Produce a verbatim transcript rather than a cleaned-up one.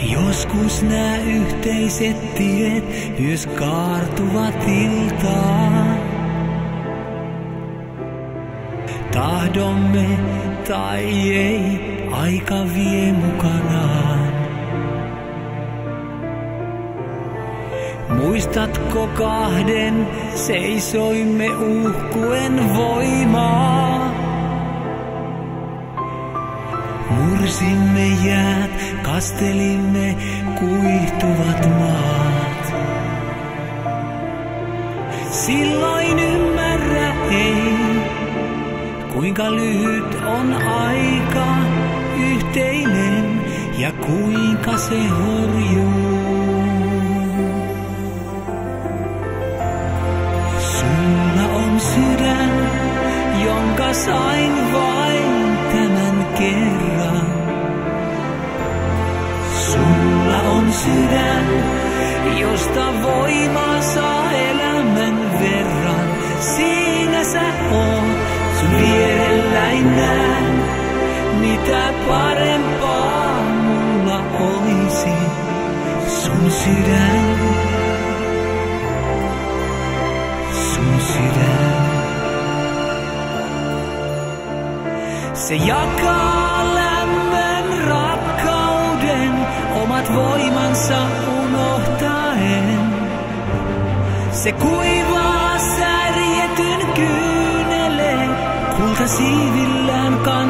Joskus nää yhteiset tiet myös kaartuvat iltaan. Tahdomme tai ei, aika vie mukanaan. Muistatko kahden seisoimme uhkuen voimaa? Mursimme jäät, kastelimme kuihtuvat maat. Silloin ymmärrä ei, kuinka lyhyt on aika yhteinen ja kuinka se horjuu. Sulla on sydän, jonka sain vain tämän kerran. Sulla on sydän, josta voimaa saa elämän verran. Siinä sä oot, sun vierelläin näen, mitä parempaa mulla olisi. Sun sydän, sun sydän. Se jakaa lämmön, rakkauden, omat voimansa unohtaen. Se kuivaa särjetyn kyyneleen, kultasiivillään kan